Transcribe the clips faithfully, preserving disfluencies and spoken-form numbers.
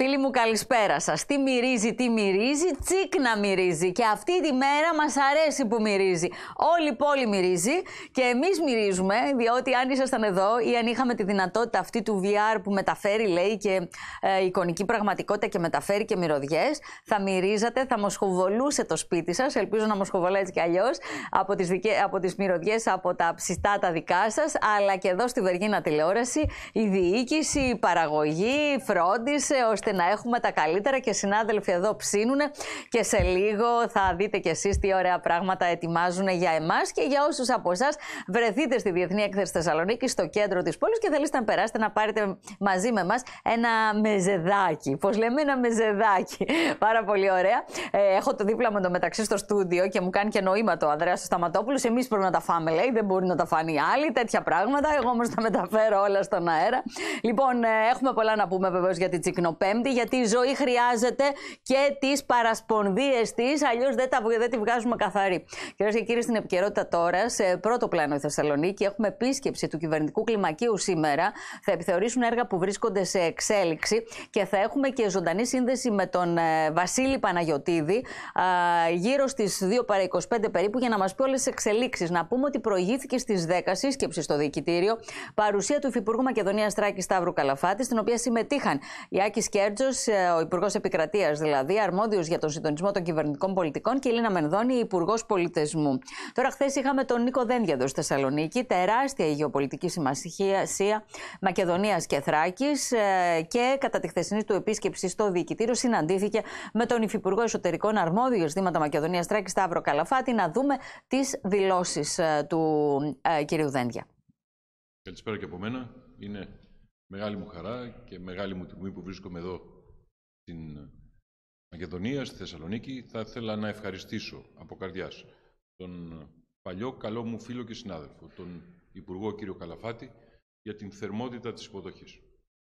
Φίλοι μου, καλησπέρα σας. Τι μυρίζει, τι μυρίζει, τσίκνα μυρίζει. Και αυτή τη μέρα μας αρέσει που μυρίζει. Όλη η πόλη μυρίζει και εμείς μυρίζουμε, διότι αν ήσασταν εδώ ή αν είχαμε τη δυνατότητα αυτή του βι αρ που μεταφέρει, λέει, και ε, εικονική πραγματικότητα και μεταφέρει και μυρωδιές, θα μυρίζατε, θα μοσχοβολούσε το σπίτι σας. Ελπίζω να μοσχοβολάει έτσι κι αλλιώς από τις, δικαι... από τις μυρωδιές, από τα ψιστά τα δικά σας, αλλά και εδώ στη Βεργίνα Τηλεόραση η διοίκηση, η παραγωγή φρόντισε ώστε να έχουμε τα καλύτερα και συνάδελφοι εδώ ψήνουνε και σε λίγο θα δείτε κι εσείς τι ωραία πράγματα ετοιμάζουν για εμάς και για όσους από εσάς βρεθείτε στη Διεθνή Έκθεση Θεσσαλονίκη, στο κέντρο της πόλης και θέλετε να περάσετε να πάρετε μαζί με εμάς ένα μεζεδάκι. Πώς λέμε, ένα μεζεδάκι. Πάρα πολύ ωραία. Ε, έχω το δίπλα μου εντωμεταξύ στο στούντιο και μου κάνει και νοήματο ο Ανδρέας Σταματόπουλος. Εμείς πρέπει να τα φάμε, λέει, δεν μπορεί να τα φάνει άλλοι, τέτοια πράγματα. Εγώ όμως τα μεταφέρω όλα στον αέρα. Λοιπόν, ε, έχουμε πολλά να πούμε βεβαίως για την Τσικνοπέμπτη, γιατί η ζωή χρειάζεται και τις παρασπονδίες της, αλλιώς δεν, δεν τη βγάζουμε καθαρή. Κυρίες και κύριοι, στην επικαιρότητα τώρα, σε πρώτο πλάνο η Θεσσαλονίκη, έχουμε επίσκεψη του κυβερνητικού κλιμακίου σήμερα. Θα επιθεωρήσουν έργα που βρίσκονται σε εξέλιξη και θα έχουμε και ζωντανή σύνδεση με τον ε, Βασίλη Παναγιωτίδη ε, γύρω στις δύο παρά είκοσι πέντε περίπου για να μας πει όλες τις εξελίξεις. Να πούμε ότι προηγήθηκε στις δέκα σύσκεψη στο Διοικητήριο παρουσία του Υφυπουργού Μακεδονίας Θράκης Σταύρου Καλαφάτη, στην οποία συμμετείχαν η Άκης Κέρτζος, ο Υπουργός Επικρατείας δηλαδή, αρμόδιος για τον συντονισμό των κυβερνητικών πολιτικών, και η Ελίνα Μενδώνη, Υπουργός Πολιτισμού. Τώρα, χθες είχαμε τον Νίκο Δένδια εδώ στη Θεσσαλονίκη, τεράστια η γεωπολιτική σημασία Μακεδονίας και Θράκης, και κατά τη χθεσινή του επίσκεψη στο Διοικητήριο συναντήθηκε με τον Υφυπουργό Εσωτερικών αρμόδιο για ζητήματα Μακεδονίας Θράκης Σταύρο Καλαφάτη. Να δούμε τις δηλώσεις του ε, κυρίου Δένδια. Καλησπέρα και από μένα. Είναι μεγάλη μου χαρά και μεγάλη μου τιμή που βρίσκομαι εδώ στην Μακεδονία, στη Θεσσαλονίκη. Θα ήθελα να ευχαριστήσω από καρδιάς τον παλιό καλό μου φίλο και συνάδελφο, τον Υπουργό κύριο Καλαφάτη, για την θερμότητα της υποδοχής.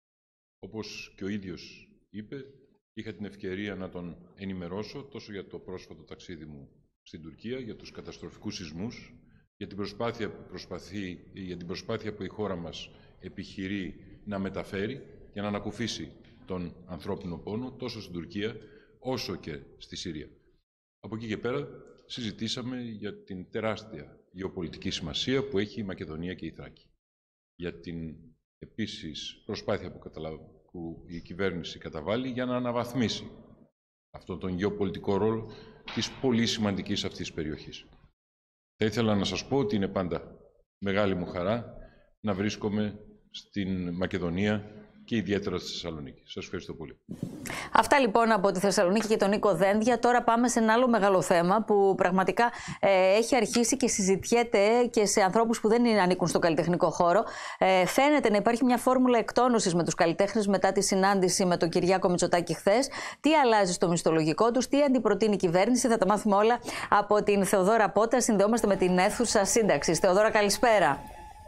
Όπως και ο ίδιος είπε, είχα την ευκαιρία να τον ενημερώσω τόσο για το πρόσφατο ταξίδι μου στην Τουρκία, για τους καταστροφικούς σεισμούς, για την προσπάθεια που, προσπαθεί, για την προσπάθεια που η χώρα μας επιχειρεί να μεταφέρει για να ανακουφίσει τον ανθρώπινο πόνο τόσο στην Τουρκία όσο και στη Συρία. Από εκεί και πέρα συζητήσαμε για την τεράστια γεωπολιτική σημασία που έχει η Μακεδονία και η Θράκη. Για την επίσης προσπάθεια που, που η κυβέρνηση καταβάλει για να αναβαθμίσει αυτόν τον γεωπολιτικό ρόλο της πολύ σημαντικής αυτής περιοχής. Θα ήθελα να σας πω ότι είναι πάντα μεγάλη μου χαρά να βρίσκομαι στην Μακεδονία και ιδιαίτερα στη Θεσσαλονίκη. Σας ευχαριστώ πολύ. Αυτά λοιπόν από τη Θεσσαλονίκη και τον Νίκο Δένδια. Τώρα πάμε σε ένα άλλο μεγάλο θέμα που πραγματικά ε, έχει αρχίσει και συζητιέται και σε ανθρώπους που δεν ανήκουν στον καλλιτεχνικό χώρο. Ε, φαίνεται να υπάρχει μια φόρμουλα εκτόνωσης με τους καλλιτέχνες μετά τη συνάντηση με τον Κυριάκο Μητσοτάκη χθες. Τι αλλάζει στο μισθολογικό τους, τι αντιπροτείνει η κυβέρνηση, θα τα μάθουμε όλα από την Θεοδόρα Πότα. Συνδεόμαστε με την αίθουσα σύνταξης. Θεοδόρα, καλησπέρα.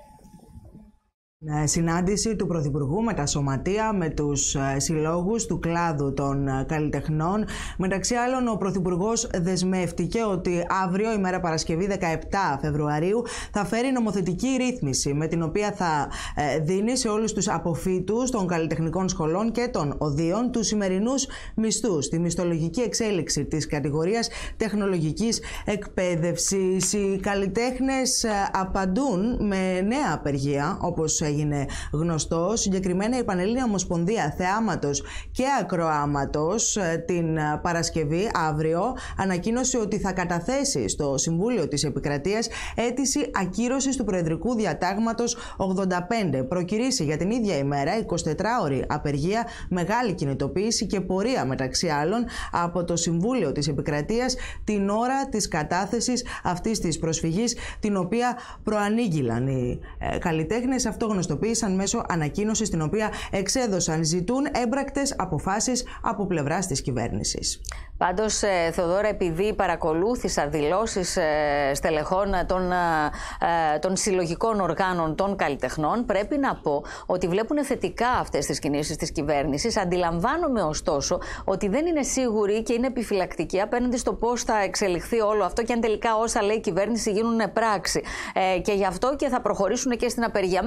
Συνάντηση του Πρωθυπουργού με τα σωματεία, με τους συλλόγους του κλάδου των καλλιτεχνών. Μεταξύ άλλων, ο Πρωθυπουργός δεσμεύτηκε ότι αύριο, ημέρα Παρασκευή δεκαεπτά Φεβρουαρίου, θα φέρει νομοθετική ρύθμιση με την οποία θα δίνει σε όλους τους αποφύτους των καλλιτεχνικών σχολών και των οδείων τους σημερινούς μισθούς, τη μισθολογική εξέλιξη της κατηγορίας τεχνολογικής εκπαίδευσης. Οι καλλιτέχνες απαντούν με νέα απεργία, όπως έγινε γνωστό. Συγκεκριμένα η Πανελλήνια Ομοσπονδία Θεάματος και Ακροάματος την Παρασκευή, αύριο, ανακοίνωσε ότι θα καταθέσει στο Συμβούλιο της Επικρατείας αίτηση ακύρωσης του Προεδρικού Διατάγματος ογδόντα πέντε. Προκηρύσει για την ίδια ημέρα εικοσιτετράωρη απεργία, μεγάλη κινητοποίηση και πορεία μεταξύ άλλων από το Συμβούλιο της Επικρατείας την ώρα της κατάθεσης αυτής της προσφυγής, την οποία προανήγγυλαν οι ε, καλλιτέχνες. Αυτό γνωστοποίησαν μέσω ανακοίνωσης, την οποία εξέδωσαν. Ζητούν έμπρακτες αποφάσεις από πλευράς της κυβέρνησης. Πάντως, Θεοδόρα, επειδή παρακολούθησα δηλώσεις στελεχών των, των συλλογικών οργάνων των καλλιτεχνών, πρέπει να πω ότι βλέπουν θετικά αυτές τις κινήσεις της κυβέρνησης. Αντιλαμβάνομαι ωστόσο ότι δεν είναι σίγουροι και είναι επιφυλακτικοί απέναντι στο πώς θα εξελιχθεί όλο αυτό και αν τελικά όσα λέει η κυβέρνηση γίνουν πράξη. Ε, και γι' αυτό και θα προχωρήσουν και στην απεργία. Μένει να δούμε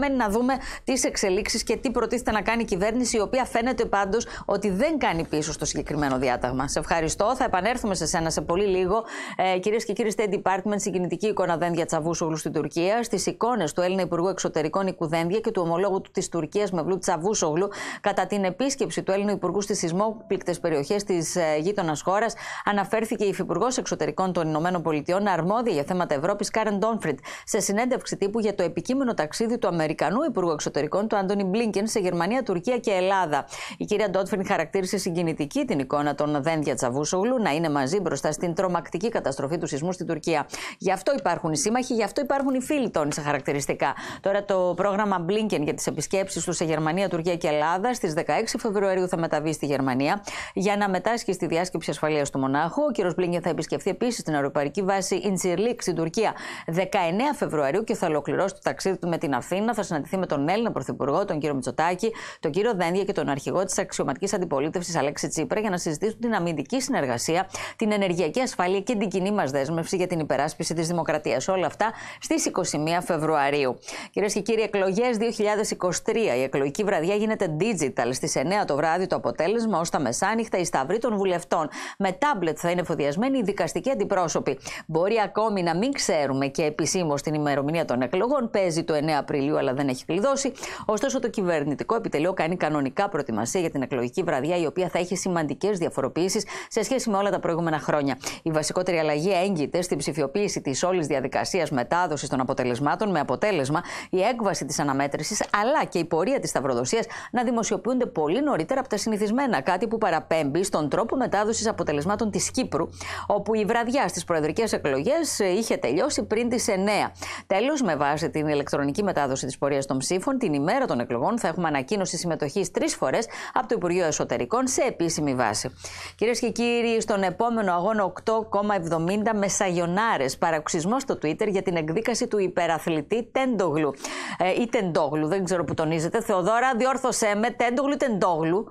δούμε τις εξελίξεις και τι προτίθεται να κάνει η κυβέρνηση, η οποία φαίνεται πάντως ότι δεν κάνει πίσω στο συγκεκριμένο διάταγμα. Σε ευχαριστώ. Θα επανέλθουμε σε σένα σε πολύ λίγο. Ε, κυρίες και κύριοι, State Department, συγκινητική εικόνα Δένδια Τσαβούσογλου στην Τουρκία. Στις εικόνες του Έλληνα Υπουργού Εξωτερικών Νίκου Δένδια και του ομολόγου του της Τουρκίας Μευλού Τσαβούσογλου κατά την επίσκεψη του Έλληνα Υπουργού στις σεισμόπληκτες περιοχές της ε, γείτονας χώρας, αναφέρθηκε η Υφυπουργός Εξωτερικών των Ηνωμένων Πολιτειών, αρμόδια για θέματα Ευρώπης, Κάρεν Ντόνφριντ, σε συνέντευξη τύπου για το επικείμενο ταξίδι του Αμερικανού Υπουργού Εξωτερικών του Άντονι Μπλίνκεν σε Γερμανία, Τουρκία και Ελλάδα. Η κυρία Ντόνφριντ χαρακτήρισε συγκινητική την εικόνα των Δένδια Τσαβούσογλου να είναι μαζί μπροστά στην τρομακτική καταστροφή του σεισμού στην Τουρκία. Γι' αυτό υπάρχουν οι σύμμαχοι, γι' αυτό υπάρχουν οι φίλοι, τόνισε χαρακτηριστικά. Τώρα το πρόγραμμα Μπλίνκεν για τις επισκέψεις του σε Γερμανία, Τουρκία και Ελλάδα στις δεκαέξι Φεβρουαρίου θα μεταβεί στη Γερμανία για να μετάσχει στη διάσκεψη ασφαλείας του Μονάχου. Ο κ. Μπλίνκεν θα επισκεφθεί επίσης την αεροπορική βάση Ιντσιρλίκ στην Τουρκία δεκαεννέα Φεβρουαρίου και θα ολοκληρώσει το ταξίδι του με την Αθήνα. Θα συναντηθεί με τον Έλληνα Πρωθυπουργό, τον κ. Μητσοτάκη, τον κ. Δένδια και τον αρχηγό της αξιωματικής αντιπολίτευσης Αλέξη Τσίπρα για να συζητήσουν την αμυντική συνεργασία, την ενεργειακή ασφάλεια και την κοινή μας δέσμευση για την υπεράσπιση της δημοκρατίας. Όλα αυτά στις είκοσι μία Φεβρουαρίου. Κυρίες και κύριοι, εκλογές δύο χιλιάδες είκοσι τρία. Η εκλογική βραδιά γίνεται digital. Στις εννέα το βράδυ το αποτέλεσμα, ως τα μεσάνυχτα η σταυρή των βουλευτών. Με τάμπλετ θα είναι εφοδιασμένοι οι δικαστικοί αντιπρόσωποι. Μπορεί ακόμη να μην ξέρουμε και επισήμως την ημερομηνία των εκλογών. Παίζει το εννέα Απριλίου, αλλά δεν έχει κλειδώσει. Ωστόσο, το κυβερνητικό επιτελείο κάνει κανονικά προετοιμασία για την εκλογική βραδιά, η οποία θα έχει σημαντικές διαφοροποιήσεις σε σχέση με όλα τα προηγούμενα χρόνια. Η βασικότερη αλλαγή έγκυται στην ψηφιοποίηση της όλης διαδικασίας μετάδοσης των αποτελεσμάτων, με αποτέλεσμα η έκβαση της αναμέτρησης αλλά και η πορεία της σταυροδοσίας να δημοσιοποιούνται πολύ νωρίτερα από τα συνηθισμένα. Κάτι που παραπέμπει στον τρόπο μετάδοσης αποτελεσμάτων της Κύπρου, όπου η βραδιά στις προεδρικές εκλογές είχε τελειώσει πριν τις εννέα. Τέλος, με βάση την ηλεκτρονική μετάδοση της πορείας των ψήφων, την ημέρα των εκλογών θα έχουμε ανακοίνωση συμμετοχής τρεις φορές από το Υπουργείο Εσωτερικών σε επίσημη βάση. Κυρίες και κύριοι, στον επόμενο αγώνα οκτώ κόμμα εβδομήντα με σαγιονάρες, παραξισμό στο Twitter για την εκδίκαση του υπεραθλητή Τέντογλου. Ε, ή Τεντόγλου, δεν ξέρω που τονίζετε. Θεοδώρα, διόρθωσέ με, Τέντογλου ή Τεντόγλου.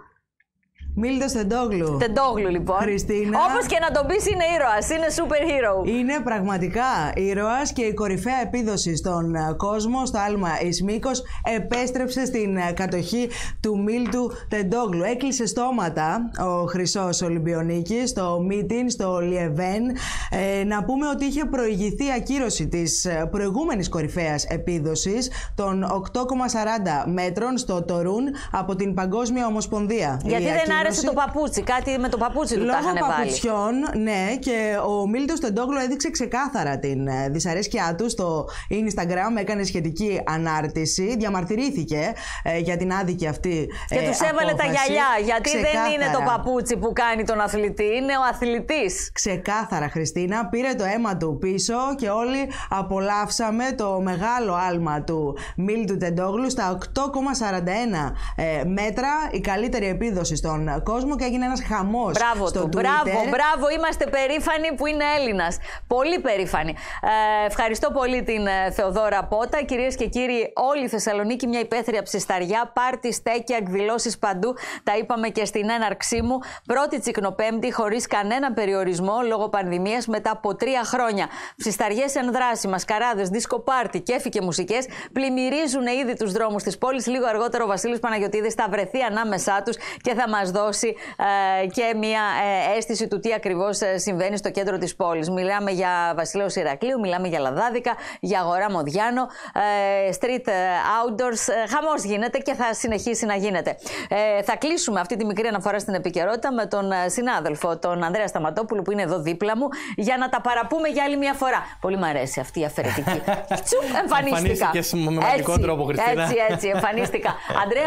Μίλτος Τεντόγλου. Τεντόγλου, λοιπόν. Χριστίνα. Όπως και να τον πεις, είναι ήρωας, είναι super hero. Είναι πραγματικά ήρωας και η κορυφαία επίδοση στον κόσμο, στο άλμα Ισμίκος, επέστρεψε στην κατοχή του Μίλτου Τεντόγλου. Έκλεισε στόματα ο Χρυσός Ολυμπιονίκης στο meeting στο Λιεβέν. Ε, να πούμε ότι είχε προηγηθεί ακύρωση της προηγούμενης κορυφαίας επίδοσης των οκτώ κόμμα σαράντα μέτρων στο Τορούν από την Παγκόσμια Ομοσπονδία. Γιατί δεν άρεσε το παπούτσι, κάτι με το παπούτσι του τα είχαν βάλει. Λόγω παπουτσιών, ναι, και ο Μίλτος Τεντόγλου έδειξε ξεκάθαρα την δυσαρέσκειά του στο Instagram, έκανε σχετική ανάρτηση, διαμαρτυρήθηκε ε, για την άδικη αυτή και ε, τους έβαλε απόφαση. Τα γυαλιά, γιατί ξεκάθαρα. Δεν είναι το παπούτσι που κάνει τον αθλητή, είναι ο αθλητής. Ξεκάθαρα, Χριστίνα, πήρε το αίμα του πίσω και όλοι απολαύσαμε το μεγάλο άλμα του Μίλτου Τεντόγλου στα οκτώ κόμμα σαράντα ένα ε, μέτρα, η καλύτερη επίδοση στον κόσμο, και έγινε ένας χαμός. Μπράβο στο του, Twitter. μπράβο, μπράβο, είμαστε περήφανοι που είναι Έλληνας. Πολύ περήφανοι. Ε, ευχαριστώ πολύ την ε, Θεοδώρα Πότα. Κυρίες και κύριοι, όλη η Θεσσαλονίκη μια υπαίθρια ψισταριά, πάρτι, στέκια, εκδηλώσεις παντού. Τα είπαμε και στην έναρξή μου. Πρώτη Τσικνοπέμπτη χωρίς κανένα περιορισμό λόγω πανδημίας μετά από τρία χρόνια. Ψισταριές εν δράση, μασκαράδες, δίσκο πάρτι, κέφι και μουσικές πλημμυρίζουν ήδη τους δρόμους της πόλης. Λίγο αργότερα ο Βασίλης Παναγιωτίδης θα βρεθεί ανάμεσά τους και θα μας δώσει ε, και μια ε, αίσθηση του τι ακριβώς ε, συμβαίνει στο κέντρο της πόλης. Μιλάμε για Βασιλέως Ηρακλείου, μιλάμε για Λαδάδικα, για Αγορά Μοδιάνο, ε, street outdoors. Ε, χαμός γίνεται και θα συνεχίσει να γίνεται. Ε, θα κλείσουμε αυτή τη μικρή αναφορά στην επικαιρότητα με τον συνάδελφο, τον Ανδρέα Σταματόπουλο, που είναι εδώ δίπλα μου, για να τα παραπούμε για άλλη μια φορά. Πολύ μου αρέσει αυτή η αφαιρετική. Τσουπ, εμφανίστηκα. Εμφανίστηκες με μαγικό τρόπο, Χριστίνα. Έτσι, έτσι, εμφανίστηκα. Αντρέα,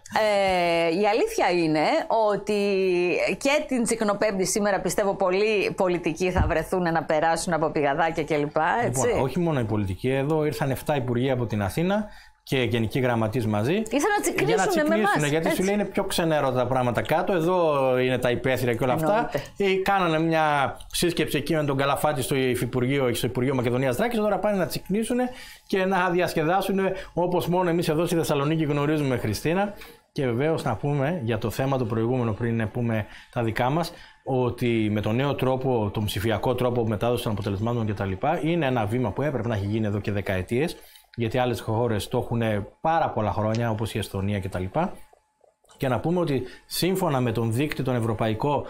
ε, η αλήθεια είναι ότι και την Τσικνοπέμπτη σήμερα πιστεύω πολλοί πολιτικοί θα βρεθούν να περάσουν από πηγαδάκια κλπ. Λοιπόν, όχι μόνο οι πολιτικοί, εδώ ήρθαν επτά υπουργοί από την Αθήνα και γενικοί γραμματείς μαζί. Ήρθαν να τσικνίσουν, για να τσικνίσουν με εμάς. Γιατί έτσι. σου λέει είναι πιο ξενέρωτα τα πράγματα κάτω. Εδώ είναι τα υπαίθρια και όλα αυτά. Ή κάνανε μια σύσκεψη εκεί με τον Καλαφάτη στο Υφυπουργείο, στο Υπουργείο Μακεδονίας Θράκης. Τώρα πάνε να τσικνίσουν και να διασκεδάσουν όπως μόνο εμείς εδώ στη Θεσσαλονίκη γνωρίζουμε, Χριστίνα. Και βεβαίως να πούμε για το θέμα το προηγούμενο, πριν πούμε τα δικά μας, ότι με τον νέο τρόπο, τον ψηφιακό τρόπο μετάδοση των αποτελεσμάτων κτλ., είναι ένα βήμα που έπρεπε να έχει γίνει εδώ και δεκαετίες. γιατί άλλες χώρες το έχουν πάρα πολλά χρόνια, όπως η Εσθονία κτλ. Και να πούμε ότι σύμφωνα με τον δίκτυο τον ευρωπαϊκό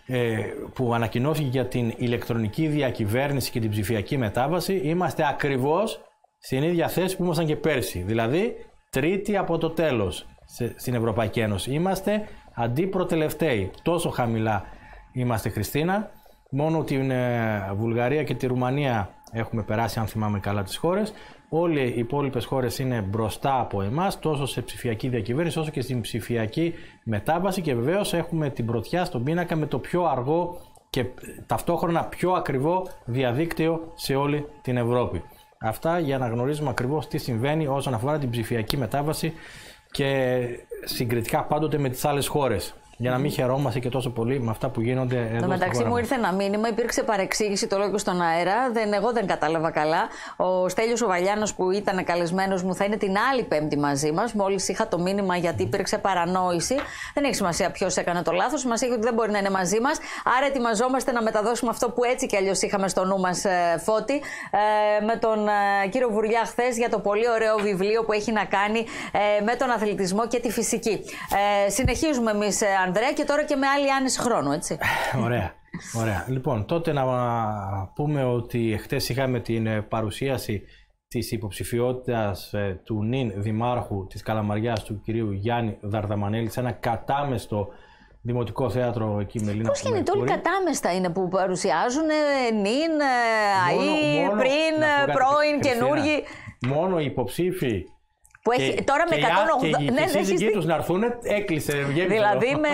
που ανακοινώθηκε για την ηλεκτρονική διακυβέρνηση και την ψηφιακή μετάβαση, είμαστε ακριβώς στην ίδια θέση που ήμασταν και πέρσι. Δηλαδή, τρίτη από το τέλος στην Ευρωπαϊκή Ένωση. Είμαστε αντί προτελευταίοι. Τόσο χαμηλά είμαστε, Χριστίνα. Μόνο την Βουλγαρία και τη Ρουμανία έχουμε περάσει, αν θυμάμαι καλά, τις χώρες. Όλοι οι υπόλοιπες χώρες είναι μπροστά από εμάς, τόσο σε ψηφιακή διακυβέρνηση όσο και στην ψηφιακή μετάβαση, και βεβαίως έχουμε την πρωτιά στον πίνακα με το πιο αργό και ταυτόχρονα πιο ακριβό διαδίκτυο σε όλη την Ευρώπη. Αυτά για να γνωρίζουμε ακριβώς τι συμβαίνει όσον αφορά την ψηφιακή μετάβαση και συγκριτικά πάντοτε με τις άλλες χώρες. Για να μην χαιρόμαστε και τόσο πολύ με αυτά που γίνονται εδώ. Στο μεταξύ μου ήρθε ένα μήνυμα, υπήρξε παρεξήγηση, το λέω και στον αέρα. Δεν, εγώ δεν κατάλαβα καλά. Ο Στέλιος ο Βαλιάνος που ήταν καλεσμένος μου θα είναι την άλλη Πέμπτη μαζί μας. Μόλις είχα το μήνυμα γιατί υπήρξε παρανόηση. Δεν έχει σημασία ποιος έκανε το λάθος. Σημασία έχει ότι δεν μπορεί να είναι μαζί μας. Άρα ετοιμαζόμαστε να μεταδώσουμε αυτό που έτσι κι αλλιώς είχαμε στο νου μας, Φώτη, με τον κύριο Βουρλιά χθες για το πολύ ωραίο βιβλίο που έχει να κάνει με τον αθλητισμό και τη φυσική. Συνεχίζουμε εμείς, Ανδρέα, και τώρα και με άλλη άνεση χρόνου, έτσι. Ωραία, ωραία. Λοιπόν, τότε να πούμε ότι χτες είχαμε την παρουσίαση της υποψηφιότητας του νυν δημάρχου της Καλαμαριάς, του κυρίου Γιάννη Δαρδαμανέλη, σε ένα κατάμεστο δημοτικό θέατρο εκεί με Λίνα. Πώς γίνεται, όλοι κατάμεστα είναι που παρουσιάζουν νυν, αΐ, πριν, πρώην, καινούργοι. Μόνο οι υποψήφοι. Που έχει, και, τώρα με εκατόν ογδόντα. Και, ναι, και οι σύζυγοι τους να έρθουν, έκλεισε. Δηλαδή με,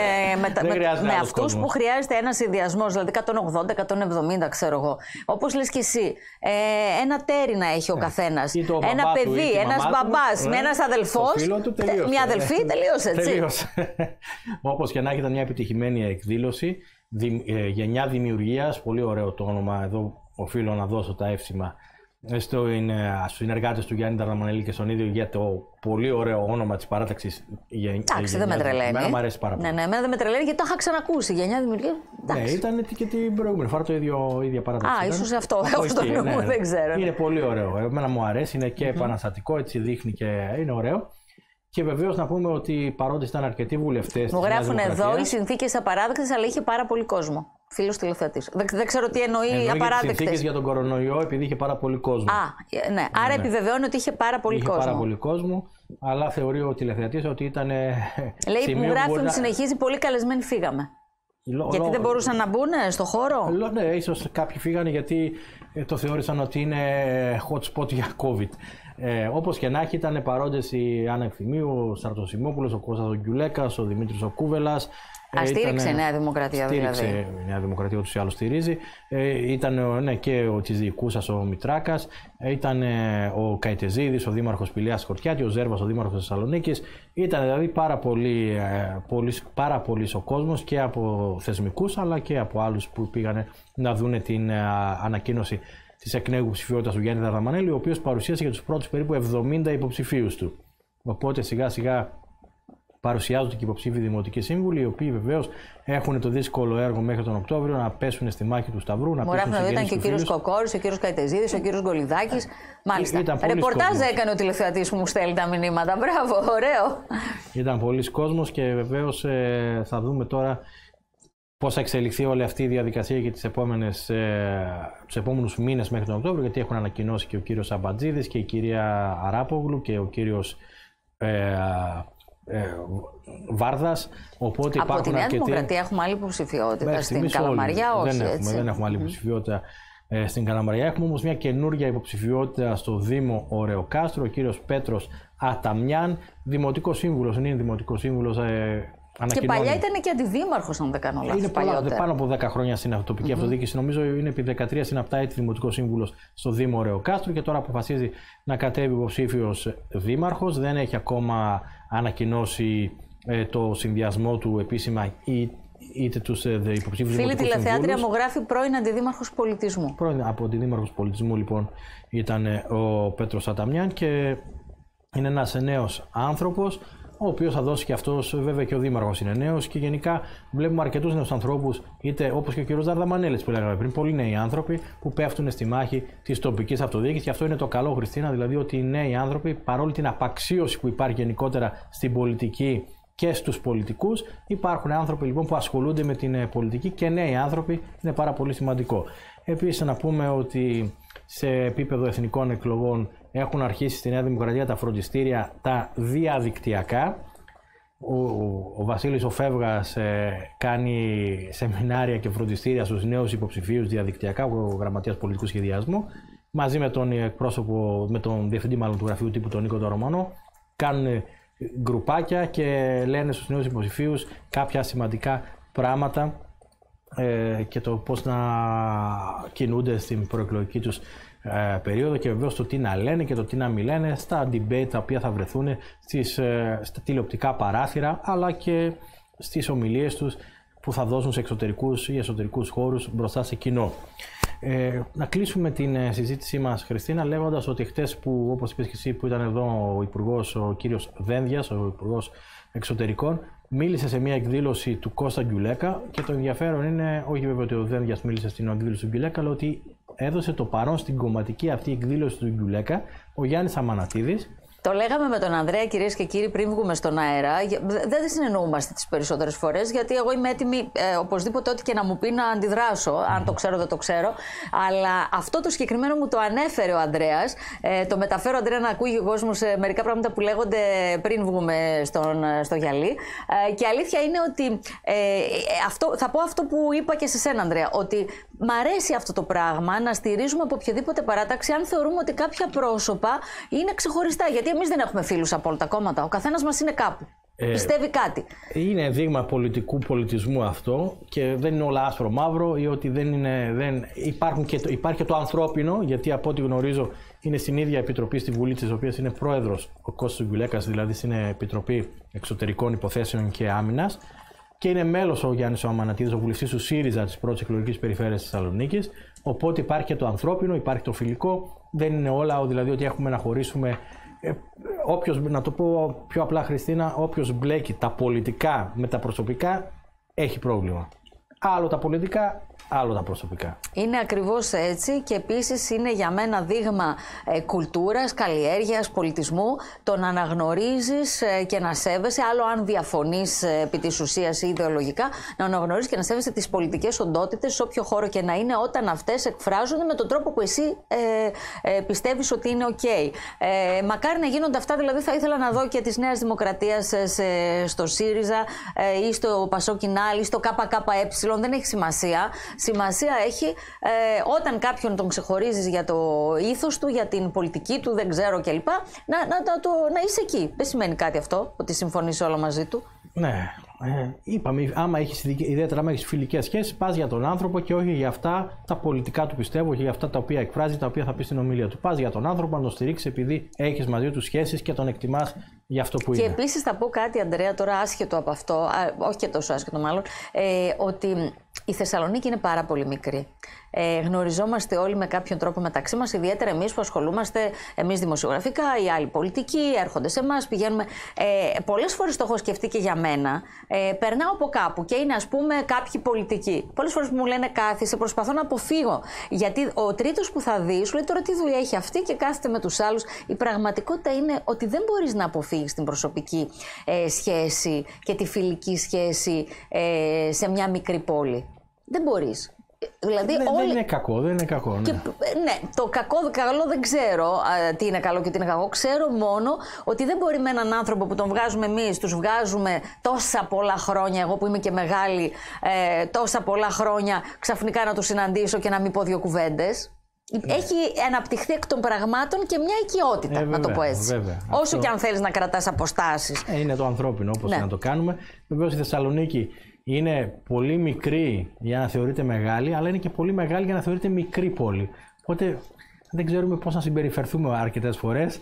με, με, με αυτούς που χρειάζεται ένα συνδυασμός, δηλαδή εκατόν ογδόντα, εκατόν εβδομήντα, ξέρω εγώ. Όπως λες και εσύ, ε, ένα τέρι να έχει ο καθένας. Ένα παιδί, ένας μπαμπάς, με ένας αδελφός. Μια αδελφή, τελείωσε, έτσι. Τελείωσε. Όπως και να έχει, ήταν μια επιτυχημένη εκδήλωση. Δη, ε, γενιά δημιουργίας, πολύ ωραίο το όνομα. Εδώ οφείλω να δώσω τα εύσημα στους συνεργάτες του Γιάννη Δαρδαμανέλη και στον ίδιο για το πολύ ωραίο όνομα της παράταξης. Εντάξει, δεν με τρελαίνει. Εμένα μου αρέσει πάρα πολύ. Ναι, ναι, εμένα δεν με τρελαίνει γιατί το είχα ξανακούσει. Γενιά δημιουργία. Ναι, ήταν και την προηγούμενη φορά το ίδιο, ίδια παράταξη. Α, ίσως αυτό. Έχω στο νου μου, δεν ξέρω. Είναι πολύ ωραίο. Εμένα μου αρέσει, είναι και mm-hmm. επαναστατικό, έτσι δείχνει και είναι ωραίο. Και βεβαίως να πούμε ότι παρότι ήταν αρκετοί βουλευτές. Μου γράφουν εδώ οι συνθήκες απαράδεκτες, αλλά είχε πάρα πολύ κόσμο. Φίλος τηλεθεατής. Δεν, δεν ξέρω τι εννοεί, εννοεί απαράδεκτες. Συνθήκες για τον κορονοϊό, επειδή είχε πάρα πολύ κόσμο. Α, ναι. Άρα ναι, επιβεβαιώνει ότι είχε πάρα πολύ είχε κόσμο. Είχε πάρα πολύ κόσμο, αλλά θεωρεί ο τηλεθεατής ότι ήταν. Λέει που γράφουν, να... συνεχίζει, πολύ καλεσμένοι φύγαμε. Λό, γιατί λό, δεν μπορούσαν να μπουν στο χώρο. Λό, ναι, ίσως κάποιοι φύγανε γιατί το θεώρησαν ότι είναι hot spot για COVID. Ε, όπως και να έχει, ήταν παρόντες η Άννα Ευθυμίου, ο Στρατοσημόπουλος, ο Κώστας ο Γκιουλέκας, ο Δημήτρης ο Κούβελας. Α, στήριξε η Νέα Δημοκρατία, στήριξε δηλαδή. Η Νέα Δημοκρατία ούτως ή άλλως στηρίζει. Ε, ήταν ναι, και ο Τσιζικούσας, ο Μητράκας. Ε, ήταν ε, ο Καϊτεζίδης, ο Δήμαρχος Πηλιάς Χορτιάτη, ο Ζέρβας, ο Δήμαρχος Θεσσαλονίκης. Ήταν δηλαδή πάρα πολύ, ε, πολύς, πάρα πολύς ο κόσμος και από θεσμικούς αλλά και από άλλους που πήγαν να δουν την ε, ανακοίνωση της εκ νέου ψηφιότητας του Γιάννη Δαρδαμανέλη, ο οποίος παρουσίασε για τους πρώτους περίπου εβδομήντα υποψηφίους του. Οπότε σιγά σιγά παρουσιάζονται και υποψήφοι δημοτικοί σύμβουλοι, οι οποίοι βεβαίως έχουν το δύσκολο έργο μέχρι τον Οκτώβριο να πέσουν στη μάχη του Σταυρού. Να Μωρά, να ήταν και ο κύριος Κοκόρης, ο κύριος Καϊτεζίδης, ο κύριος Γκολιδάκης. Μάλιστα. Ρεπορτάζ έκανε ο τηλεθεατής που μου στέλνει τα μηνύματα. Μπράβο, ωραίο. Ήταν πολλοί κόσμος και βεβαίως ε, θα δούμε τώρα πώς θα εξελιχθεί όλη αυτή η διαδικασία για τις επόμενες, ε, τους επόμενους μήνες μέχρι τον Οκτώβριο, γιατί έχουν ανακοινώσει και ο κύριος Αμπατζίδης και η κυρία Αράπογλου και ο κύριος ε, ε, Βάρδας. Οπότε από τη Νέα αρκετοί... Δημοκρατία έχουμε άλλη υποψηφιότητα στην Καλαμαριά, όχι δεν έτσι. Έχουμε, δεν έχουμε άλλη υποψηφιότητα ε, στην Καλαμαριά. Έχουμε όμως μια καινούργια υποψηφιότητα στο Δήμο Ωρεοκάστρο, ο κύριος Πέτρος Αταμιάν, δημοτικός σύμβουλος, είναι δημοτικός σύμβουλος. Ε, Και παλιά ήταν και αντιδήμαρχος, αν δεν κάνω λάθος. Είναι πολλά, πάνω από δέκα χρόνια στην τοπική mm-hmm. αυτοδιοίκηση. Νομίζω είναι επί δεκατρία συναπτά έτη δημοτικός σύμβουλος στο Δήμο Ωρεοκάστρου και τώρα αποφασίζει να κατέβει υποψήφιος δήμαρχος. Δεν έχει ακόμα ανακοινώσει ε, το συνδυασμό του επίσημα ή, είτε τους ε, υποψήφιους. Φίλη τηλεθεάτρια μου γράφει πρώην αντιδήμαρχος πολιτισμού. Πρώην από αντιδήμαρχος πολιτισμού λοιπόν ήταν ε, ο Πέτρος Αταμιάν και είναι ένας νέος άνθρωπος, ο οποίος θα δώσει και αυτός, βέβαια και ο δήμαρχος είναι νέος και γενικά βλέπουμε αρκετούς νέους ανθρώπους, είτε όπως και ο κ. Δαρδαμανέλης που λέγαμε πριν, πολλοί νέοι άνθρωποι που πέφτουν στη μάχη της τοπικής αυτοδιοίκησης και αυτό είναι το καλό, Χριστίνα, δηλαδή ότι οι νέοι άνθρωποι, παρόλη την απαξίωση που υπάρχει γενικότερα στην πολιτική και στους πολιτικούς, υπάρχουν άνθρωποι λοιπόν που ασχολούνται με την πολιτική και νέοι άνθρωποι, είναι πάρα πολύ σημαντικό. Επίσης να πούμε ότι σε επίπεδο εθνικών εκλογών έχουν αρχίσει στη Νέα Δημοκρατία τα φροντιστήρια τα διαδικτυακά. Ο, ο, ο Βασίλης ο Φεύγας ε, κάνει σεμινάρια και φροντιστήρια στους νέους υποψηφίους διαδικτυακά, ο γραμματέας πολιτικού σχεδιασμού, μαζί με τον εκπρόσωπο, με τον διευθυντή μάλλον του γραφείου τύπου, τον Νίκο τον Ρωμανό, κάνουν γκρουπάκια και λένε στους νέους υποψηφίους κάποια σημαντικά πράγματα ε, και το πώς να κινούνται στην προεκλογική τους ε, περίοδο και βεβαίως το τι να λένε και το τι να μην λένε στα debate τα οποία θα βρεθούν στις, ε, στα τηλεοπτικά παράθυρα αλλά και στις ομιλίες τους που θα δώσουν σε εξωτερικούς ή εσωτερικούς χώρους μπροστά σε κοινό. Ε, να κλείσουμε την ε, συζήτησή μας, Χριστίνα, λέγοντας ότι χτες που, όπως είπες και εσύ, που ήταν εδώ ο Υπουργός, ο κύριος Δένδιας, ο Υπουργός Εξωτερικών, μίλησε σε μια εκδήλωση του Κώστα Γκιουλέκα και το ενδιαφέρον είναι, όχι βέβαια ότι ο Δένδιας μίλησε στην εκδήλωση του Γκιουλέκα, αλλά ότι έδωσε το παρόν στην κομματική αυτή εκδήλωση του Γκιουλέκα ο Γιάννης Αμανατίδης. Το λέγαμε με τον Ανδρέα, κυρίες και κύριοι, πριν βγούμε στον αέρα. Δεν συνεννοούμαστε τις περισσότερες φορές, γιατί εγώ είμαι έτοιμη ε, οπωσδήποτε ό,τι και να μου πει να αντιδράσω. Αν το ξέρω, δεν το ξέρω. Αλλά αυτό το συγκεκριμένο μου το ανέφερε ο Ανδρέας. Ε, το μεταφέρω, Ανδρέα, να ακούει ο κόσμος μερικά πράγματα που λέγονται πριν βγούμε στον, στο γυαλί. Ε, και αλήθεια είναι ότι ε, αυτό, θα πω αυτό που είπα και σε σένα, Ανδρέα, ότι μ' αρέσει αυτό το πράγμα να στηρίζουμε από οποιαδήποτε παράταξη, αν θεωρούμε ότι κάποια πρόσωπα είναι ξεχωριστά. Γιατί εμείς δεν έχουμε φίλους από όλα τα κόμματα. Ο καθένας μας είναι κάπου. Ε, Πιστεύει κάτι. Είναι δείγμα πολιτικού πολιτισμού αυτό και δεν είναι όλα άσπρο μαύρο ή ότι δεν είναι. Δεν, υπάρχουν και το, υπάρχει και το ανθρώπινο, γιατί από ό,τι γνωρίζω είναι στην ίδια επιτροπή στη Βουλή, της οποίας είναι πρόεδρος ο Κώστας Γκιουλέκας, δηλαδή στην Επιτροπή Εξωτερικών Υποθέσεων και Άμυνας. Και είναι μέλος ο Γιάννης ο Αμανατίδης, ο βουλευτής του ΣΥΡΙΖΑ της πρώτης εκλογικής περιφέρειας της Θεσσαλονίκης. Οπότε υπάρχει και το ανθρώπινο, υπάρχει το φιλικό. Δεν είναι όλα, δηλαδή ότι έχουμε να χωρίσουμε. Ε, όποιος, να το πω πιο απλά, Χριστίνα, όποιος μπλέκει τα πολιτικά με τα προσωπικά έχει πρόβλημα. Άλλο τα πολιτικά, άλλο τα προσωπικά. Είναι ακριβώς έτσι και επίσης είναι για μένα δείγμα ε, κουλτούρας, καλλιέργειας, πολιτισμού, το να αναγνωρίζεις ε, και να σέβεσαι, άλλο αν διαφωνείς ε, επί της ουσίας ή ιδεολογικά, να αναγνωρίζεις και να σέβεσαι τις πολιτικές οντότητες σε όποιο χώρο και να είναι, όταν αυτές εκφράζονται με τον τρόπο που εσύ ε, ε, πιστεύεις ότι είναι ok. Ε, μακάρι να γίνονται αυτά, δηλαδή θα ήθελα να δω και της Νέας Δημοκρατίας ε, σε, στο ΣΥΡΙΖΑ ε, ή στο ΠΑΣΟΚ-ΚΙΝΑΛ ή στο ΚΚΕ, δεν έχει σημασία. Σημασία έχει ε, όταν κάποιον τον ξεχωρίζεις για το ήθος του, για την πολιτική του, δεν ξέρω κλπ. Να, να, να, το, να είσαι εκεί. Δεν σημαίνει κάτι αυτό, ότι συμφωνείς όλα μαζί του. Ναι, ε, είπαμε, άμα έχεις, ιδιαίτερα άμα έχεις φιλικές σχέσεις, πας για τον άνθρωπο και όχι για αυτά τα πολιτικά του πιστεύω και για αυτά τα οποία εκφράζει, τα οποία θα πει στην ομιλία του. Πας για τον άνθρωπο, να τον στηρίξεις επειδή έχεις μαζί του σχέσεις και τον εκτιμάς για αυτό που και είναι. Και επίσης θα πω κάτι, Ανδρέα, τώρα άσχετο από αυτό, α, όχι και τόσο άσχετο μάλλον, ε, ότι η Θεσσαλονίκη είναι πάρα πολύ μικρή. Ε, γνωριζόμαστε όλοι με κάποιον τρόπο μεταξύ μας, ιδιαίτερα εμείς που ασχολούμαστε, εμείς δημοσιογραφικά, οι άλλοι πολιτικοί, έρχονται σε εμάς, πηγαίνουμε. Ε, πολλές φορές το έχω σκεφτεί και για μένα. Ε, περνάω από κάπου και είναι, ας πούμε, κάποιοι πολιτικοί. Πολλές φορές μου λένε κάθισε, προσπαθώ να αποφύγω. Γιατί ο τρίτος που θα δει, σου λέει τώρα τι δουλειά έχει αυτή και κάθεται με τους άλλους. Η πραγματικότητα είναι ότι δεν μπορείς να αποφύγεις την προσωπική ε, σχέση και τη φιλική σχέση ε, σε μια μικρή πόλη. Δεν μπορείς. Δηλαδή, δεν, όλοι... δεν είναι κακό, δεν είναι κακό. Ναι, και, ναι το κακό, καλό δεν ξέρω α, τι είναι καλό και τι είναι κακό. Ξέρω μόνο ότι δεν μπορεί με έναν άνθρωπο που τον βγάζουμε εμείς, τους βγάζουμε τόσα πολλά χρόνια, εγώ που είμαι και μεγάλη, ε, τόσα πολλά χρόνια, ξαφνικά να τους συναντήσω και να μην πω δύο κουβέντες. Ναι. Έχει αναπτυχθεί εκ των πραγμάτων και μια οικειότητα, ε, βέβαια, να το πω έτσι. Βέβαια. Όσο Αυτό... και αν θέλεις να κρατάς αποστάσεις. Ε, είναι το ανθρώπινο, όπως ναι. να το κάνουμε. Βεβαίως η Θεσσαλονίκη είναι πολύ μικρή για να θεωρείται μεγάλη, αλλά είναι και πολύ μεγάλη για να θεωρείται μικρή πόλη. Οπότε δεν ξέρουμε πώς να συμπεριφερθούμε αρκετές φορές.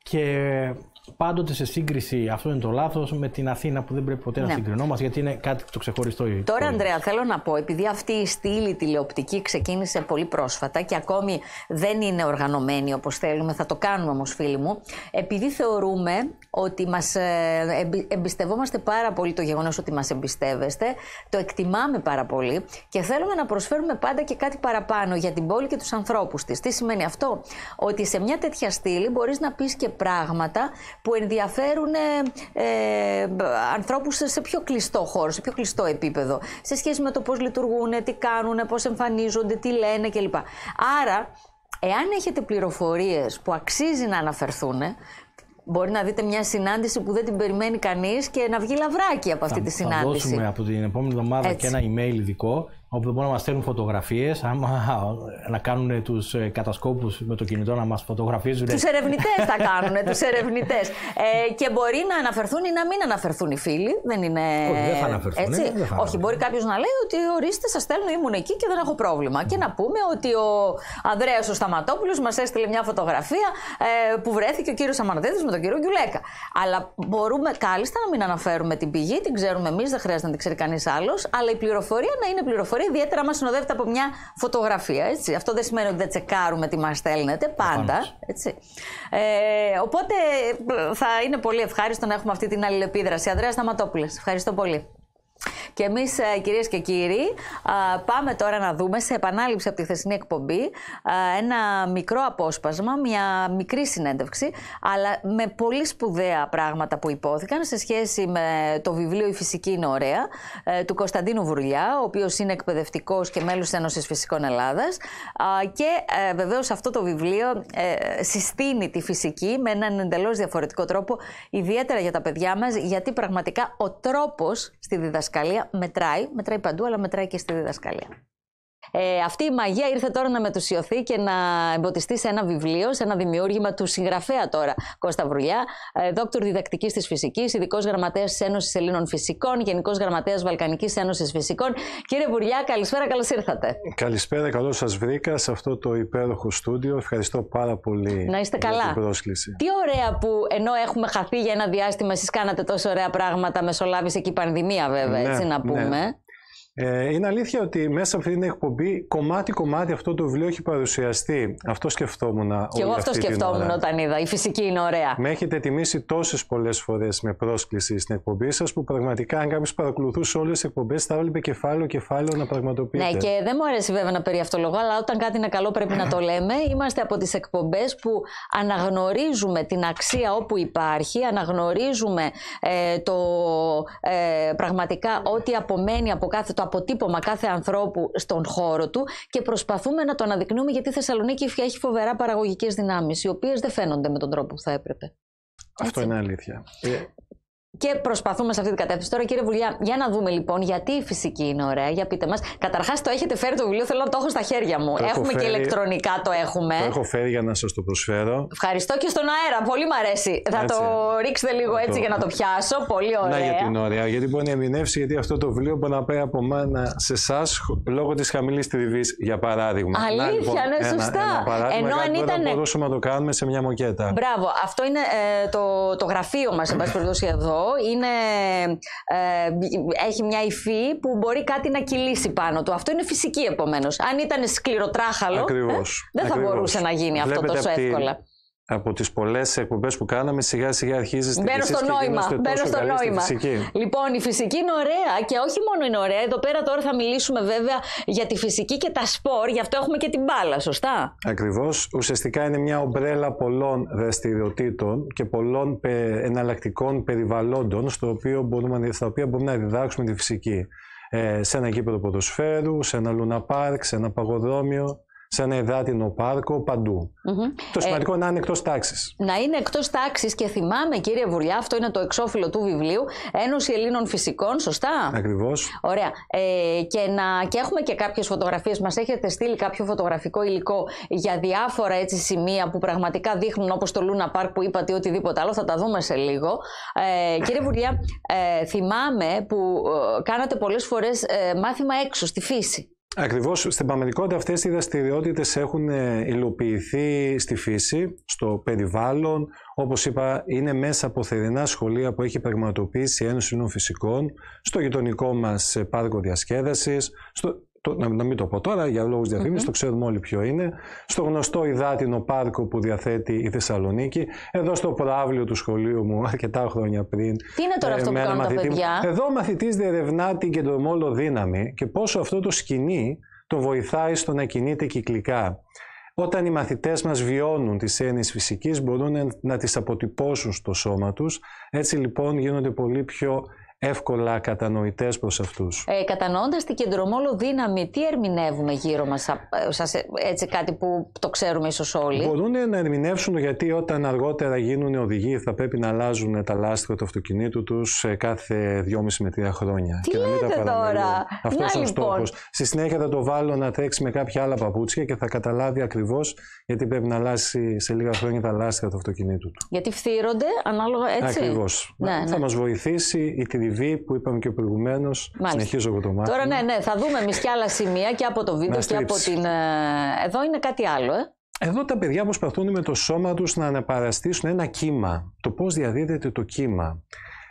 και πάντοτε σε σύγκριση, αυτό είναι το λάθος, με την Αθήνα που δεν πρέπει ποτέ ναι. να συγκρινόμαστε, γιατί είναι κάτι το ξεχωριστό. Τώρα, Ανδρέα, θέλω να πω, επειδή αυτή η στήλη τηλεοπτική ξεκίνησε πολύ πρόσφατα και ακόμη δεν είναι οργανωμένη όπως θέλουμε, θα το κάνουμε όμως, φίλοι μου, επειδή θεωρούμε ότι μας εμπιστευόμαστε πάρα πολύ, το γεγονός ότι μας εμπιστεύεστε, το εκτιμάμε πάρα πολύ και θέλουμε να προσφέρουμε πάντα και κάτι παραπάνω για την πόλη και τους ανθρώπους της. Τι σημαίνει αυτό? Ότι σε μια τέτοια στήλη μπορείς να πεις και πράγματα που ενδιαφέρουν ε, ανθρώπους σε πιο κλειστό χώρο, σε πιο κλειστό επίπεδο, σε σχέση με το πώς λειτουργούν, τι κάνουν, πώς εμφανίζονται, τι λένε κλπ. Άρα, εάν έχετε πληροφορίες που αξίζει να αναφερθούν, μπορεί να δείτε μια συνάντηση που δεν την περιμένει κανείς και να βγει λαβράκι από αυτή θα, τη συνάντηση. Θα δώσουμε από την επόμενη εβδομάδα Έτσι. και ένα email ειδικό, όπου μπορούν να μας στέλνουν φωτογραφίες, άμα να κάνουν τους κατασκόπους με το κινητό να μας φωτογραφίζουν. Τους ερευνητές θα κάνουν, τους ερευνητές. Ε, και μπορεί να αναφερθούν ή να μην αναφερθούν οι φίλοι. Δεν είναι. Όχι, δεν θα αναφερθούν. Έτσι. Δεν θα Όχι, μπορεί κάποιος να λέει ότι ορίστε, σας στέλνω, ήμουν εκεί και δεν έχω πρόβλημα. Mm. Και να πούμε ότι ο Ανδρέας ο Σταματόπουλος μας έστειλε μια φωτογραφία ε, που βρέθηκε ο κύριος Αμανδίδης με τον κύριο Γκιουλέκα. Αλλά μπορούμε κάλλιστα να μην αναφέρουμε την πηγή, την ξέρουμε εμείς, δεν χρειάζεται να την ξέρει κανείς άλλος, αλλά η πληροφορία να είναι πληροφορία. Ιδιαίτερα μας συνοδεύεται από μια φωτογραφία. Έτσι. Αυτό δεν σημαίνει ότι δεν τσεκάρουμε τι μας στέλνετε, πάντα. Έτσι. Ε, οπότε θα είναι πολύ ευχάριστο να έχουμε αυτή την αλληλεπίδραση. Ανδρέα Σταματόπουλος, ευχαριστώ πολύ. Και εμείς, κυρίες και κύριοι, πάμε τώρα να δούμε σε επανάληψη από τη χθεσινή εκπομπή ένα μικρό απόσπασμα, μια μικρή συνέντευξη, αλλά με πολύ σπουδαία πράγματα που υπόθηκαν σε σχέση με το βιβλίο «Η φυσική είναι ωραία» του Κωνσταντίνου Βουρλιά, ο οποίος είναι εκπαιδευτικός και μέλος της Ένωσης Φυσικών Ελλάδας, και βεβαίως αυτό το βιβλίο συστήνει τη φυσική με έναν εντελώς διαφορετικό τρόπο, ιδιαίτερα για τα παιδιά μας, γιατί πραγματικά ο τρόπος στη διδασκαλία μετράει, μετράει παντού, αλλά μετράει και στη διδασκαλία. Ε, αυτή η μαγεία ήρθε τώρα να μετουσιωθεί και να εμποτιστεί σε ένα βιβλίο, σε ένα δημιούργημα του συγγραφέα τώρα Κώστα Βουρλιά, ε, δόκτωρ διδακτικής της φυσικής, ειδικός γραμματέας της Ένωσης Ελλήνων Φυσικών, γενικός γραμματέας Βαλκανικής Ένωσης Φυσικών. Κύριε Βουρλιά, καλησπέρα, καλώς ήρθατε. Καλησπέρα, καλώς σας βρήκα σε αυτό το υπέροχο στούντιο. Ευχαριστώ πάρα πολύ να είστε για καλά. την πρόσκληση. Τι ωραία που ενώ έχουμε χαθεί για ένα διάστημα, εσείς κάνατε τόσο ωραία πράγματα, μεσολάβησε και η πανδημία βέβαια, ναι, έτσι να πούμε. Ναι. Ε, είναι αλήθεια ότι μέσα από αυτή την εκπομπή κομμάτι-κομμάτι αυτό το βιβλίο έχει παρουσιαστεί. Αυτό σκεφτόμουν. Και εγώ αυτό σκεφτόμουν όταν είδα. Η φυσική είναι ωραία. Με έχετε τιμήσει τόσες πολλές φορές με πρόσκληση στην εκπομπή σας, που πραγματικά, αν κάποιος παρακολουθούσε όλες τις εκπομπές, θα έβλεπε κεφάλαιο-κεφάλαιο να πραγματοποιείται. Ναι, και δεν μου αρέσει βέβαια να περιαυτολογώ, αλλά όταν κάτι είναι καλό πρέπει να το λέμε. Είμαστε από τις εκπομπές που αναγνωρίζουμε την αξία όπου υπάρχει, αναγνωρίζουμε ε, το ε, πραγματικά ό,τι απομένει από κάθε το αποτύπωμα κάθε ανθρώπου στον χώρο του και προσπαθούμε να το αναδεικνύουμε, γιατί η Θεσσαλονίκη έχει φοβερά παραγωγικές δυνάμεις, οι οποίες δεν φαίνονται με τον τρόπο που θα έπρεπε. Αυτό Έτσι. είναι αλήθεια. Και προσπαθούμε σε αυτή την κατεύθυνση. Τώρα, κύριε Βουλιά, για να δούμε λοιπόν γιατί η φυσική είναι ωραία. Για πείτε μας. Καταρχάς, το έχετε φέρει το βιβλίο, θέλω να το έχω στα χέρια μου. Το έχουμε φέρει, και ηλεκτρονικά το έχουμε. Το έχω φέρει για να σας το προσφέρω. Ευχαριστώ και στον αέρα. Πολύ μου αρέσει. Θα το ρίξετε λίγο έτσι το... για να το πιάσω. Πολύ ωραία. Να, γιατί είναι ωραία. Γιατί μπορεί να ερμηνεύσει, γιατί αυτό το βιβλίο μπορεί να πάει από μένα σε εσάς λόγω της χαμηλής τριβής, για παράδειγμα. Αλήθεια, να, λοιπόν, ναι, σωστά. Ένα, ένα παράδειγμα, ενώ αν ήταν. Θα μπορούσαμε να το κάνουμε σε μια μοκέτα. Μπράβο. Αυτό είναι ε, το, το γραφείο μας, εν πάση περιπτώσει, εδώ. Είναι, ε, έχει μια υφή που μπορεί κάτι να κυλήσει πάνω του. Αυτό είναι φυσική, επομένως. Αν ήταν σκληροτράχαλο, ε, δεν θα Ακριβώς. μπορούσε να γίνει αυτό τόσο εύκολα. Από τις πολλές εκπομπές που κάναμε, σιγά σιγά αρχίζεις την Μπαίνω στο νόημα. Μπαίνω στο νόημα. Λοιπόν, η φυσική είναι ωραία και όχι μόνο είναι ωραία. Εδώ πέρα τώρα θα μιλήσουμε βέβαια για τη φυσική και τα σπορ, γι' αυτό έχουμε και την μπάλα, σωστά. Ακριβώς. Ουσιαστικά είναι μια ομπρέλα πολλών δραστηριοτήτων και πολλών εναλλακτικών περιβαλλόντων, στο οποίο μπορούμε, στα οποία μπορούμε να διδάξουμε τη φυσική. Ε, σε ένα γήπεδο ποδοσφαίρου, σε ένα λούνα πάρκ, σε ένα παγοδρόμιο, σε ένα υδάτινο πάρκο, παντού. Mm-hmm. Το σημαντικό ε, να είναι εκτός τάξης. Να είναι εκτός τάξης και θυμάμαι, κύριε Βουρλιά, αυτό είναι το εξώφυλλο του βιβλίου, Ένωση Ελλήνων Φυσικών, σωστά. Ακριβώς. Ωραία. Ε, και, να, και έχουμε και κάποιες φωτογραφίες. Μας έχετε στείλει κάποιο φωτογραφικό υλικό για διάφορα έτσι σημεία που πραγματικά δείχνουν, όπως το Λούνα Πάρκ που είπατε, οτιδήποτε άλλο. Θα τα δούμε σε λίγο. Ε, κύριε Βουρλιά, ε, θυμάμαι που ε, κάνατε πολλές φορές ε, μάθημα έξω στη φύση. Ακριβώς. Στην πραγματικότητα αυτές οι δραστηριότητες έχουν υλοποιηθεί στη φύση, στο περιβάλλον. Όπως είπα, είναι μέσα από θερινά σχολεία που έχει πραγματοποιήσει η Ένωση Ελλήνων Φυσικών, στο γειτονικό μας πάρκο διασκέδασης, στο, το, να, να μην το πω τώρα για λόγους διαφήμισης, mm-hmm. το ξέρουμε όλοι ποιο είναι, στο γνωστό υδάτινο πάρκο που διαθέτει η Θεσσαλονίκη, εδώ στο προαύλιο του σχολείου μου αρκετά χρόνια πριν. Τι είναι τώρα ε, αυτό που κάνουν τα παιδιά? Εδώ ο μαθητής διερευνά την κεντρομόλο δύναμη και πόσο αυτό το σκηνή το βοηθάει στο να κινείται κυκλικά. Όταν οι μαθητές μας βιώνουν τις έννοιες φυσικής, μπορούν να τις αποτυπώσουν στο σώμα τους. Έτσι λοιπόν γίνονται πολύ πιο εύκολα κατανοητές προς αυτούς. Ε, κατανοώντας την κεντρομόλο δύναμη, τι ερμηνεύουμε γύρω μας, έτσι κάτι που το ξέρουμε ίσως όλοι? Μπορούν να ερμηνεύσουν γιατί όταν αργότερα γίνουν οδηγοί θα πρέπει να αλλάζουν τα λάστιχα του αυτοκινήτου τους κάθε δυόμιση με τρία χρόνια. Τι και λέτε να μην τα τώρα? Αυτός είναι ο λοιπόν. στόχος. Στη συνέχεια θα το βάλω να τρέξει με κάποια άλλα παπούτσια και θα καταλάβει ακριβώς γιατί πρέπει να αλλάξει σε λίγα χρόνια τα λάστιχα του αυτοκινήτου του. Γιατί φθύρονται ανάλογα έτσι. Ακριβώς. Ναι, θα ναι. μας βοηθήσει η τριβή που είπαμε και προηγουμένως. Συνεχίζω εγώ το μάθημα. Τώρα ναι, ναι, θα δούμε εμείς και άλλα σημεία και από το βίντεο και από την... Εδώ είναι κάτι άλλο, ε. Εδώ τα παιδιά προσπαθούν με το σώμα τους να αναπαραστήσουν ένα κύμα. Το πώς διαδίδεται το κύμα.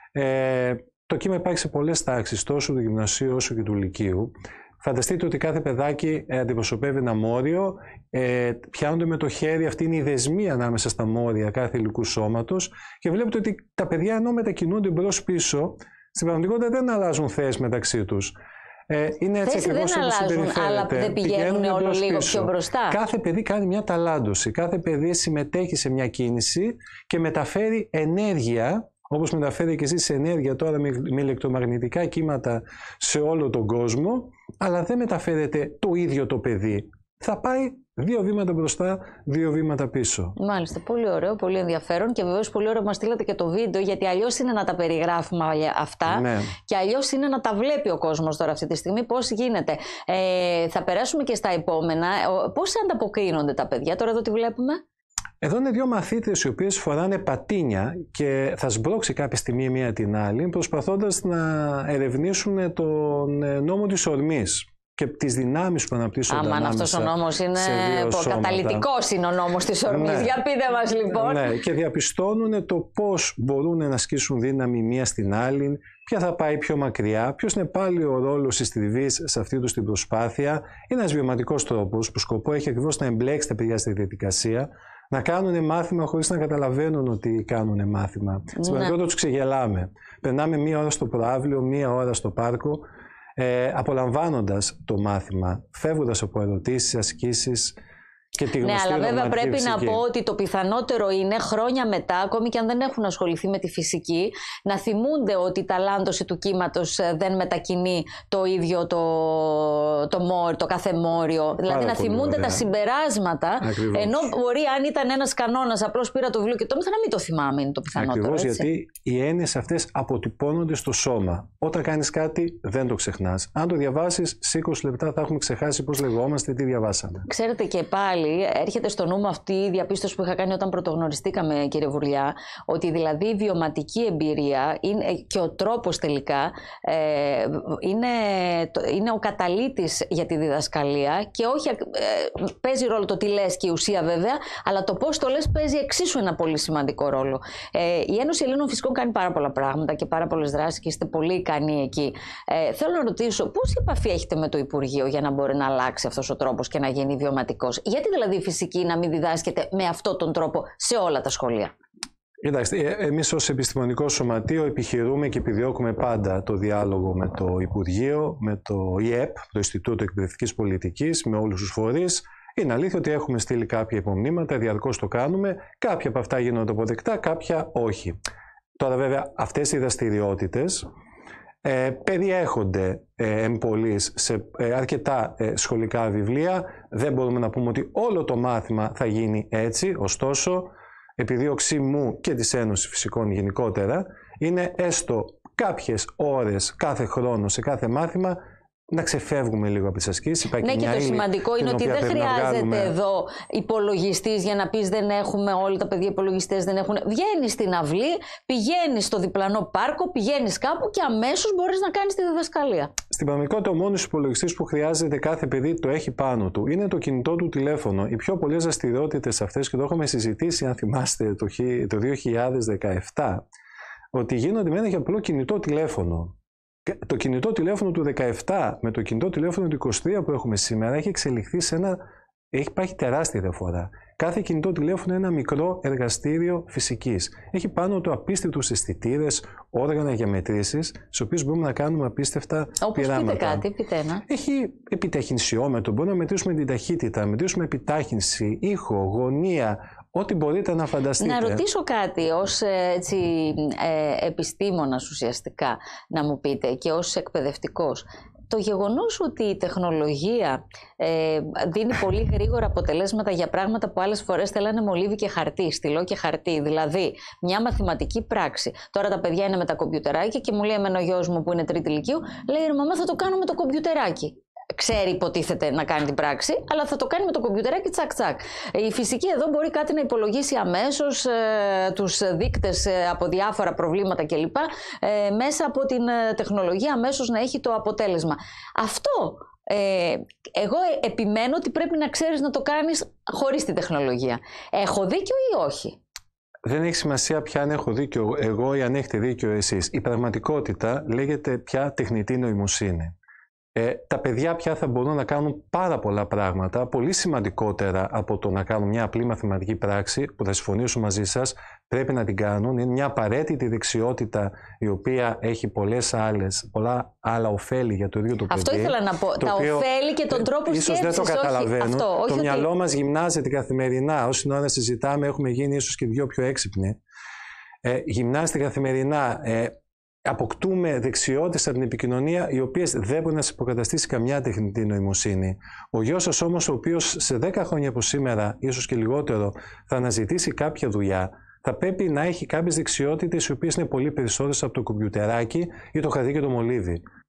Ε, το κύμα υπάρχει σε πολλές τάξεις, τόσο του γυμνασίου όσο και του λυκείου. Φανταστείτε ότι κάθε παιδάκι αντιπροσωπεύει ένα μόριο, ε, πιάνονται με το χέρι, αυτή είναι η δεσμή ανάμεσα στα μόρια κάθε υλικού σώματος και βλέπετε ότι τα παιδιά ενώ μετακινούνται μπρος-πίσω, στην πραγματικότητα δεν αλλάζουν θέσεις μεταξύ τους. Ε, είναι έτσι ακριβώς όπως συμπεριφέρεται. Αλλά δεν πηγαίνουν όλο λίγο πιο μπροστά. Κάθε παιδί κάνει μια ταλάντωση. Κάθε παιδί συμμετέχει σε μια κίνηση και μεταφέρει ενέργεια, όπως μεταφέρει και εσείς ενέργεια τώρα με, με ηλεκτρομαγνητικά κύματα σε όλο τον κόσμο, αλλά δεν μεταφέρεται το ίδιο το παιδί. Θα πάει δύο βήματα μπροστά, δύο βήματα πίσω. Μάλιστα, πολύ ωραίο, πολύ ενδιαφέρον και βεβαίως πολύ ωραίο που μας στείλατε και το βίντεο, γιατί αλλιώς είναι να τα περιγράφουμε αυτά, ναι, και αλλιώς είναι να τα βλέπει ο κόσμος τώρα αυτή τη στιγμή πώς γίνεται. Ε, θα περάσουμε και στα επόμενα. Πώς ανταποκρίνονται τα παιδιά, τώρα εδώ τι βλέπουμε? Εδώ είναι δύο μαθήτρες οι οποίες φοράνε πατίνια και θα σμπρώξει κάποια στιγμή μία την άλλη, προσπαθώντας να ερευνήσουν τον νόμο της ορμής και τις δυνάμεις που αναπτύσσονται ανάμεσα. Άμα αυτός ο νόμος είναι καταλυτικός, είναι ο νόμος της ορμής. Ναι. Για πείτε μας λοιπόν. Ναι, και διαπιστώνουν το πώς μπορούν να ασκήσουν δύναμη μία στην άλλη, ποια θα πάει πιο μακριά, ποιος είναι πάλι ο ρόλος της τριβής σε αυτή τους την προσπάθεια. Είναι ένας βιωματικός τρόπος που σκοπό έχει ακριβώς να εμπλέξει τα παιδιά στη διαδικασία, να κάνουν μάθημα χωρίς να καταλαβαίνουν ότι κάνουν μάθημα. Ναι. Στην πραγματικότητα τους ξεγελάμε. Περνάμε μία ώρα στο προαύλιο, μία ώρα στο πάρκο, ε, απολαμβάνοντας το μάθημα, φεύγοντας από ερωτήσεις, ασκήσεις και τη γνωστή ναι, αλλά βέβαια πρέπει φυσική. να πω ότι το πιθανότερο είναι χρόνια μετά, ακόμη και αν δεν έχουν ασχοληθεί με τη φυσική, να θυμούνται ότι η ταλάντωση του κύματος δεν μετακινεί το ίδιο το, το, μόρ, το κάθε μόριο. Δηλαδή να θυμούνται ωραία. Τα συμπεράσματα, ακριβώς. Ενώ μπορεί αν ήταν ένας κανόνας, απλώς πήρα το βιβλίο και το έμαθα, να μην το θυμάμαι, είναι το πιθανότερο. Ακριβώς, έτσι. Γιατί οι έννοιες αυτές αποτυπώνονται στο σώμα. Όταν κάνεις κάτι δεν το ξεχνάς. Αν το διαβάσεις, σε είκοσι λεπτά θα έχουμε ξεχάσει πώς λεγόμαστε, τι διαβάσαμε. Ξέρετε και πάλι έρχεται στο νου μου αυτή η διαπίστωση που είχα κάνει όταν πρωτογνωριστήκαμε, κύριε Βουρλιά, ότι δηλαδή η βιωματική εμπειρία είναι, και ο τρόπος τελικά ε, είναι, είναι ο καταλύτης για τη διδασκαλία και όχι ε, παίζει ρόλο το τι λες και η ουσία βέβαια, αλλά το πώς το λες παίζει εξίσου ένα πολύ σημαντικό ρόλο. Ε, η Ένωση Ελλήνων Φυσικών κάνει πάρα πολλά πράγματα και πάρα πολλές δράσεις και είστε πολύ ικανοί εκεί. Ε, θέλω να ρωτήσω, πόση επαφή έχετε με το Υπουργείο για να μπορεί να αλλάξει αυτός ο τρόπος και να γίνει βιωματικός? Γιατί δηλαδή η φυσική να μην διδάσκεται με αυτόν τον τρόπο σε όλα τα σχολεία? Κοιτάξτε, εμείς ως επιστημονικό σωματείο επιχειρούμε και επιδιώκουμε πάντα το διάλογο με το Υπουργείο, με το ι ε π, το Ινστιτούτο Εκπαιδευτικής Πολιτικής, με όλους τους φορείς. Είναι αλήθεια ότι έχουμε στείλει κάποια υπομνήματα, διαρκώς το κάνουμε. Κάποια από αυτά γίνονται αποδεκτά, κάποια όχι. Τώρα βέβαια αυτές οι δραστηριότητες Ε, περιέχονται ε, εμπολής σε ε, αρκετά ε, σχολικά βιβλία. Δεν μπορούμε να πούμε ότι όλο το μάθημα θα γίνει έτσι. Ωστόσο, επιδίωξή μου και της Ένωσης Φυσικών γενικότερα είναι έστω κάποιες ώρες κάθε χρόνο σε κάθε μάθημα να ξεφεύγουμε λίγο από τις ασκήσεις. Ναι, και το σημαντικό είναι ότι δεν χρειάζεται εδώ υπολογιστής για να πεις δεν έχουμε όλοι τα παιδιά υπολογιστές, δεν έχουν. Βγαίνεις στην αυλή, πηγαίνεις στο διπλανό πάρκο, πηγαίνεις κάπου και αμέσως μπορείς να κάνεις τη διδασκαλία. Στην πραγματικότητα, ο μόνος υπολογιστής που χρειάζεται κάθε παιδί το έχει πάνω του είναι το κινητό του τηλέφωνο. Οι πιο πολλές δραστηριότητες αυτές, και το έχουμε συζητήσει, αν θυμάστε, το δύο χιλιάδες δεκαεπτά, ότι γίνονται με ένα και απλό κινητό τηλέφωνο. Το κινητό τηλέφωνο του δεκαεπτά με το κινητό τηλέφωνο του είκοσι τρία που έχουμε σήμερα έχει εξελιχθεί σε ένα. Έχει υπάρχει τεράστια διαφορά. Κάθε κινητό τηλέφωνο είναι ένα μικρό εργαστήριο φυσικής. Έχει πάνω του απίστευτους αισθητήρες, όργανα για μετρήσεις, στις οποίες μπορούμε να κάνουμε απίστευτα Όπως πειράματα. Πείτε κάτι, πείτε ένα. Έχει επιταχυνσιόμετρο, μπορούμε να μετρήσουμε την ταχύτητα, να μετρήσουμε επιτάχυνση, ήχο, γωνία. Ό,τι μπορείτε να φανταστείτε. Να ρωτήσω κάτι ως έτσι, ε, επιστήμονας ουσιαστικά, να μου πείτε, και ως εκπαιδευτικός. Το γεγονός ότι η τεχνολογία ε, δίνει πολύ γρήγορα αποτελέσματα για πράγματα που άλλες φορές θέλανε μολύβι και χαρτί, στυλό και χαρτί, δηλαδή μια μαθηματική πράξη. Τώρα τα παιδιά είναι με τα κομπιουτεράκια και μου λέει εμένα ο γιος μου που είναι τρίτη λυκείου, λέει ρε μαμά θα το κάνω με το κομπιουτεράκι. Ξέρει υποτίθεται να κάνει την πράξη, αλλά θα το κάνει με το κομπιουτεράκι τσακ τσακ. Η φυσική εδώ μπορεί κάτι να υπολογίσει αμέσως, ε, τους δείκτες ε, από διάφορα προβλήματα κλπ. Ε, μέσα από την ε, τεχνολογία αμέσως να έχει το αποτέλεσμα. Αυτό ε, εγώ επιμένω ότι πρέπει να ξέρεις να το κάνεις χωρίς τη τεχνολογία. Έχω δίκιο ή όχι? Δεν έχει σημασία πια αν έχω δίκιο εγώ ή αν έχετε δίκιο εσείς. Η πραγματικότητα λέγεται πια τεχνητή νοημοσύνη. Ε, τα παιδιά πια θα μπορούν να κάνουν πάρα πολλά πράγματα, πολύ σημαντικότερα από το να κάνουν μια απλή μαθηματική πράξη, που θα συμφωνήσω μαζί σας, πρέπει να την κάνουν. Είναι μια απαραίτητη δεξιότητα η οποία έχει πολλές άλλες, πολλά άλλα ωφέλη για το ίδιο το παιδί. Αυτό ήθελα να πω. Τα οποίο, ωφέλη και τον τρόπο σκέψης. Ίσως δεν το καταλαβαίνουν. Όχι, αυτό, όχι το ότι... μυαλό μας γυμνάζεται καθημερινά. Όσοι ώρα συζητάμε έχουμε γίνει ίσως και δυο πιο έξυπνοι. Ε, γυμνάζεται καθημερινά. Ε, Αποκτούμε δεξιότητες από την επικοινωνία, οι οποίες δεν μπορεί να σε υποκαταστήσει καμιά τεχνητή νοημοσύνη. Ο γιος σας όμως, ο οποίος σε δέκα χρόνια από σήμερα, ίσως και λιγότερο, θα αναζητήσει κάποια δουλειά, θα πρέπει να έχει κάποιες δεξιότητες οι οποίες είναι πολύ περισσότερες από το κομπιουτεράκι ή το χαρτί και το μολύβι.